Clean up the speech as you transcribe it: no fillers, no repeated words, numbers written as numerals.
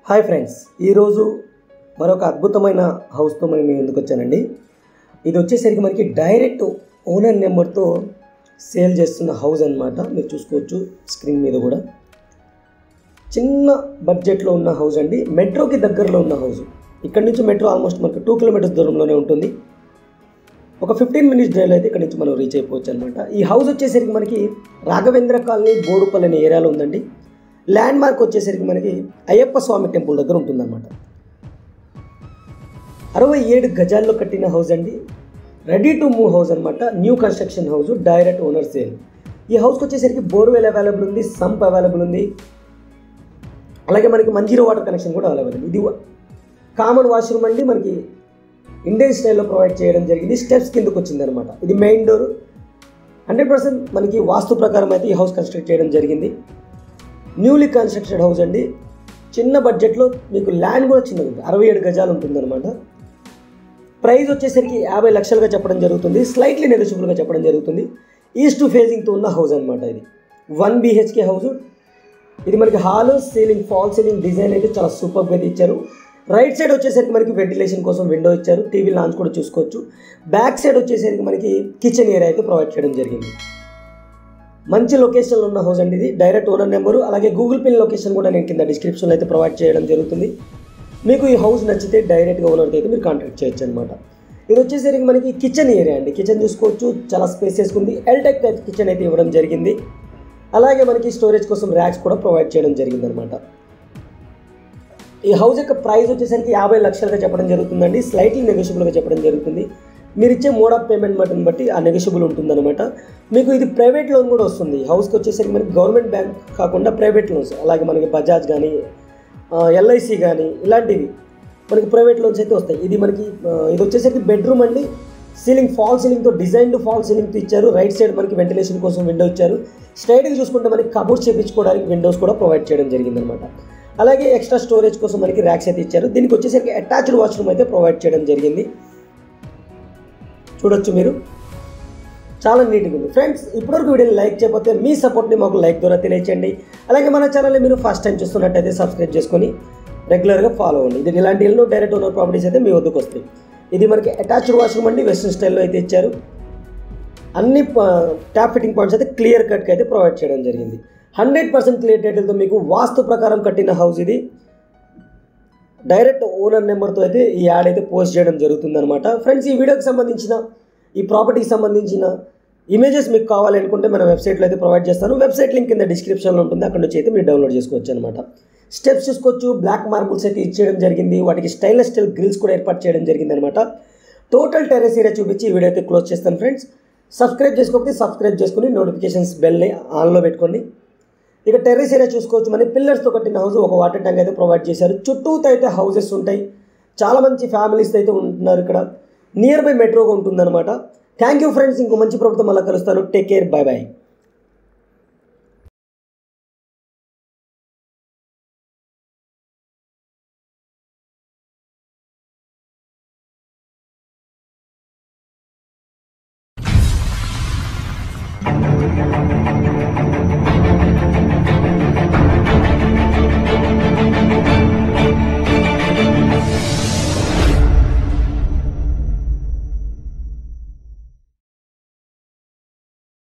Hi friends, ఈరోజు మరొక అద్భుతమైన హౌస్తో మేము ముందుకు వచ్చానండి. ఇది వచ్చేసరికి మనకి డైరెక్ట్ ఓనర్ నెంబర్తో సేల్ చేస్తున్న హౌస్ అన్నమాట. మీరు చూసుకోవచ్చు స్క్రీన్ మీద కూడా. చిన్న బడ్జెట్లో ఉన్న హౌస్ అండి. మెట్రోకి దగ్గరలో ఉన్న హౌస్. ఇక్కడ నుంచి మెట్రో ఆల్మోస్ట్ మనకు 2 కిలోమీటర్స్ దూరంలోనే ఉంటుంది. ఒక 15 మినిట్స్ డ్రైవ్లో అయితే ఇక్కడ నుంచి మనం రీచ్ అయిపోవచ్చు అనమాట. ఈ హౌస్ వచ్చేసరికి మనకి రాఘవేంద్ర కాలనీ బోడుపల్లి అనే ఏరియాలో ఉందండి. ల్యాండ్ మార్క్ వచ్చేసరికి మనకి అయ్యప్ప స్వామి టెంపుల్ దగ్గర ఉంటుందన్నమాట. 67 గజాల్లో కట్టిన హౌస్ అండి. రెడీ టు మూవ్ హౌస్ అనమాట. New construction house, direct owner sale. ఈ హౌస్కి వచ్చేసరికి బోర్వెల్ అవైలబుల్ ఉంది, సంప్ అవైలబుల్ ఉంది, అలాగే మనకి మంజీరో వాటర్ కనెక్షన్ కూడా అవైలబుల్. ఇది కామన్ వాష్రూమ్ అండి. మనకి ఇండియన్ స్టైల్లో ప్రొవైడ్ చేయడం జరిగింది. స్టెప్స్ కిందకు వచ్చిందనమాట. ఇది మెయిన్ డోర్. 100% మనకి వాస్తు ప్రకారం అయితే ఈ హౌస్ కన్స్ట్రక్ట్ చేయడం జరిగింది. న్యూలీ కన్స్ట్రక్టెడ్ హౌస్ అండి. చిన్న బడ్జెట్లో మీకు ల్యాండ్ కూడా చిన్నది, 67 గజాలు ఉంటుందన్నమాట. ప్రైస్ వచ్చేసరికి 50 లక్షలుగా చెప్పడం జరుగుతుంది. స్లైట్లీ నెగోషియబుల్గా చెప్పడం జరుగుతుంది. ఈస్ట్ ఫేజింగ్తో ఉన్న హౌస్ అనమాట. ఇది 1 BHK హౌస్. ఇది మనకి hall, ceiling, fall ceiling design అయితే చాలా సూపర్గా అయితే ఇచ్చారు. రైట్ సైడ్ వచ్చేసరికి మనకి వెంటిలేషన్ కోసం విండో ఇచ్చారు. టీవీ లాంచ్ కూడా చూసుకోవచ్చు. బ్యాక్ సైడ్ వచ్చేసరికి మనకి కిచెన్ ఏరియా అయితే ప్రొవైడ్ చేయడం జరిగింది. మంచి లొకేషన్లో ఉన్న హౌస్ అండి ఇది. డైరెక్ట్ ఓనర్ నెంబరు అలాగే గూగుల్ పిన్ లొకేషన్ కూడా నేను కింద డిస్క్రిప్షన్లో అయితే ప్రొవైడ్ చేయడం జరుగుతుంది. మీకు ఈ హౌస్ నచ్చితే డైరెక్ట్గా ఓనర్తో అయితే మీరు కాంటాక్ట్ చేయొచ్చు అనమాట. ఇది వచ్చేసరికి మనకి కిచెన్ ఏరియా అండి. కిచెన్ చూసుకోవచ్చు, చాలా స్పేసెస్గా ఉంది. ఎల్టెక్ కిచెన్ అయితే ఇవ్వడం జరిగింది. అలాగే మనకి స్టోరేజ్ కోసం ర్యాక్స్ కూడా ప్రొవైడ్ చేయడం జరిగింది అనమాట. ఈ హౌస్ యొక్క ప్రైస్ వచ్చేసరికి 50 లక్షలుగా చెప్పడం జరుగుతుందండి. స్లైట్లీ నెగోషియబుల్గా చెప్పడం జరుగుతుంది. మీరు ఇచ్చే మోడ్ ఆఫ్ పేమెంట్ బటన్ బట్టి ఆ నెగోషియబుల్ ఉంటుందన్నమాట. మీకు ఇది ప్రైవేట్ లోన్ కూడా వస్తుంది. హౌస్కి వచ్చేసరికి మనకి గవర్నమెంట్ బ్యాంక్ కాకుండా ప్రైవేట్ లోన్స్, అలాగే మనకి బజాజ్ కానీ LIC కానీ ఇలాంటివి మనకి ప్రైవేట్ లోన్స్ అయితే వస్తాయి. ఇది మనకి ఇది వచ్చేసరికి బెడ్రూమ్ అండి. సీలింగ్ ఫాల్ సీలింగ్తో డిజైన్డ్ ఫాల్ సీలింగ్తో ఇచ్చారు. రైట్ సైడ్ మనకి వెంటిలేషన్ కోసం విండో ఇచ్చారు. స్ట్రైట్గా చూసుకుంటే మనకి కబోర్డ్స్ చేయించుకోవడానికి విండోస్ కూడా ప్రొవైడ్ చేయడం జరిగిందనమాట. అలాగే ఎక్స్ట్రా స్టోరేజ్ కోసం మనకి ర్యాక్స్ అయితే ఇచ్చారు. దీనికి వచ్చేసరికి అటాచ్డ్ వాష్రూమ్ అయితే ప్రొవైడ్ చేయడం జరిగింది. చూడొచ్చు మీరు, చాలా నీట్గా ఉంది. ఫ్రెండ్స్, ఇప్పటివరకు వీడియోని లైక్ చేయకపోతే మీ సపోర్ట్ని మాకు లైక్ ద్వారా తెలియచేయండి. అలాగే మన ఛానల్ని మీరు ఫస్ట్ టైం చూస్తున్నట్టయితే సబ్స్క్రైబ్ చేసుకొని రెగ్యులర్గా ఫాలో అవ్వండి. ఇది ఇలాంటి ఎన్నో డైరెక్ట్ ఓనర్ ప్రాపర్టీస్ అయితే మీ వద్దకు వస్తాయి. ఇది మనకి అటాచ్డ్ వాష్రూమ్ అండి. వెస్ట్రన్ స్టైల్లో అయితే ఇచ్చారు. అన్ని ట్యాప్ ఫిట్టింగ్ పాయింట్స్ అయితే క్లియర్ కట్గా అయితే ప్రొవైడ్ చేయడం జరిగింది. 100% క్లియర్ టైటిల్తో మీకు వాస్తు ప్రకారం కట్టిన హౌస్ ఇది. డైరెక్ట్ ఓనర్ నెంబర్తో అయితే ఈ యాడ్ అయితే పోస్ట్ చేయడం జరుగుతుందన్నమాట. ఫ్రెండ్స్, ఈ వీడియోకి సంబంధించిన, ఈ ప్రాపర్టీకి సంబంధించిన ఇమేజెస్ మీకు కావాలనుకుంటే మన వెబ్సైట్లో అయితే ప్రొవైడ్ చేస్తాను. వెబ్సైట్ లింక్ కింద డిస్క్రిప్షన్లో ఉంటుంది. అక్కడ నుంచి అయితే మీరు డౌన్లోడ్ చేసుకోవచ్చు అనమాట. స్టెప్స్ చూసుకోవచ్చు. బ్లాక్ మార్బుల్స్ అయితే ఇచ్చేయడం జరిగింది. వాటికి స్టైన్లెస్ స్టీల్ గ్రిల్స్ కూడా ఏర్పాటు చేయడం జరిగింది అనమాట. టోటల్ టెర్రస్ ఏరియా చూపించి ఈ వీడియో అయితే క్లోజ్ చేస్తాను. ఫ్రెండ్స్, సబ్స్క్రైబ్ చేసుకోకపోతే సబ్స్క్రైబ్ చేసుకుని నోటిఫికేషన్స్ బెల్ని ఆన్లో పెట్టుకోండి. ఇక టెర్రస్ ఏరియా చూసుకోవచ్చు. మన పిల్లర్స్తో కట్టిన హౌస్, ఒక వాటర్ ట్యాంక్ అయితే ప్రొవైడ్ చేశారు. చుట్టూతో అయితే హౌసెస్ ఉంటాయి. చాలా మంచి ఫ్యామిలీస్ అయితే ఉంటున్నారు ఇక్కడ. నియర్ బై మెట్రోగా ఉంటుందన్నమాట. Thank you friends. ఇంకో మంచి ప్రభుత్వం మళ్ళీ కలుస్తాను. Take care, bye by.